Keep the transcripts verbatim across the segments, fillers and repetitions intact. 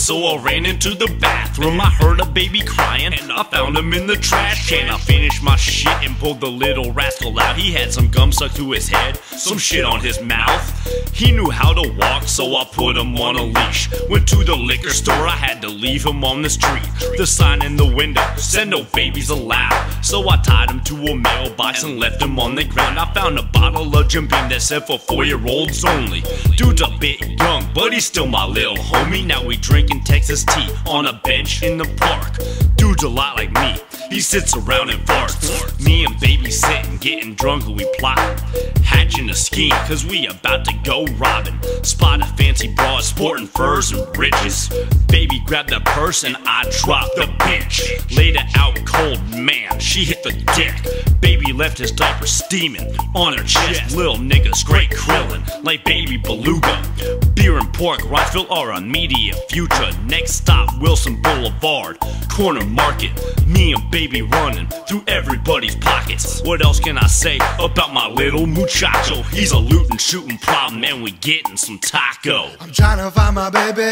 so I ran into the bathroom. I heard a baby crying, and I found him in the trash can. I finished my shit and pulled the little rascal out. He had some gum stuck to his head, some shit on his mouth. He knew how to walk, so I put him on a leash. Went to the liquor store, I had to leave him on the street. The sign in the window said no babies allowed, so I tied him to a mailbox and left him on the ground. I found a bottle of Jim Beam that said for four-year-olds only. Dude's a bit young, but he's still my little homie. Now we drinking Texas tea on a bench in the park. Dude's a lot like me, he sits around and farts. Me and baby sitting, getting drunk and we plotting, hatching a scheme, cause we about to go robbing. Spot a fancy broad sporting furs and riches. Baby grabbed the purse and I dropped the bitch. Laid her out cold, man, she hit the dick. Baby left his diaper steaming on her chest. Little niggas great krillin' like baby beluga. Beer and pork, Riceville are a media future. Next stop, Wilson Boulevard, corner market. Me and baby running through everybody's pockets. What else can I say about my little muchacho? He's a lootin' shootin' problem and we gettin' some taco. I'm tryna find my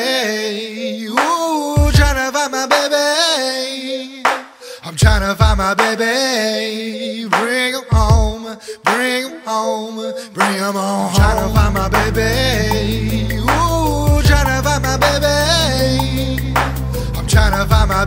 baby, ooh, tryna find my baby. I'm tryna find my baby, bring him home, bring him home, bring him home. I'm tryna find my baby, ooh, tryna find my baby. I'm tryna find my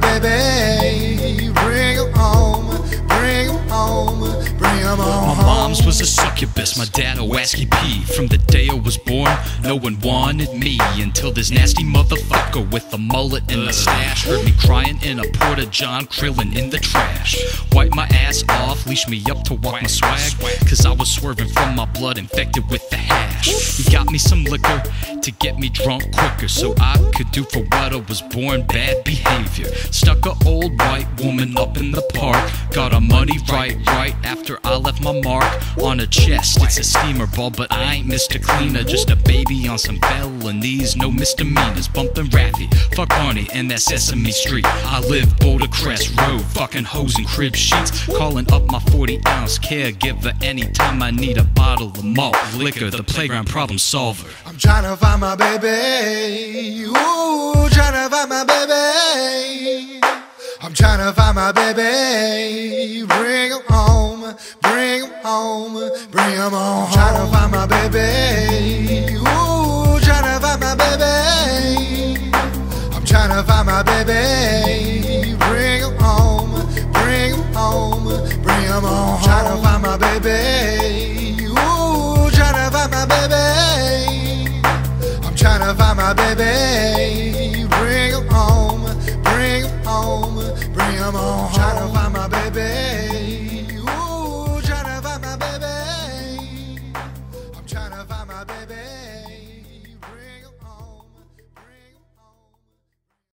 baby, bring him home, bring him home, bring him home. My mom's was a succubus, my dad a wasky pea. From the day I was born, no one wanted me, until this nasty motherfucker with a mullet and a stash heard me crying in a Porta John, Krillin in the trash. Wipe my ass off, leash me up to walk my swag, cause I was swerving from my blood infected with the hash. He got me some liquor to get me drunk quicker, so I could do for what I was born, bad behavior. Stuck a old white woman up in the park, got her money right, right after I left my mark on her chest. It's a steamer ball, but I ain't Mister Cleaner, just a baby on some felonies, no misdemeanors. Bumpin' Raffy, fuck Arnie and that Sesame Street. I live Boulder Crest Road, fucking hoes and crib sheets. Calling up my forty ounce caregiver anytime I need a bottle of malt liquor, the playground problem solver. I'm tryna find my baby, ooh, tryna find my baby. I'm tryna find my baby, bring him home, bring him home, bring him home. I'm tryna find my baby, ooh, tryna find my baby. I'm tryna find my baby, bring him home, bring him home, bring him home. I'm tryna find my baby, ooh, tryna find my baby. I'm tryna find my baby, bring him home, bring him home, bring him home. Tryna find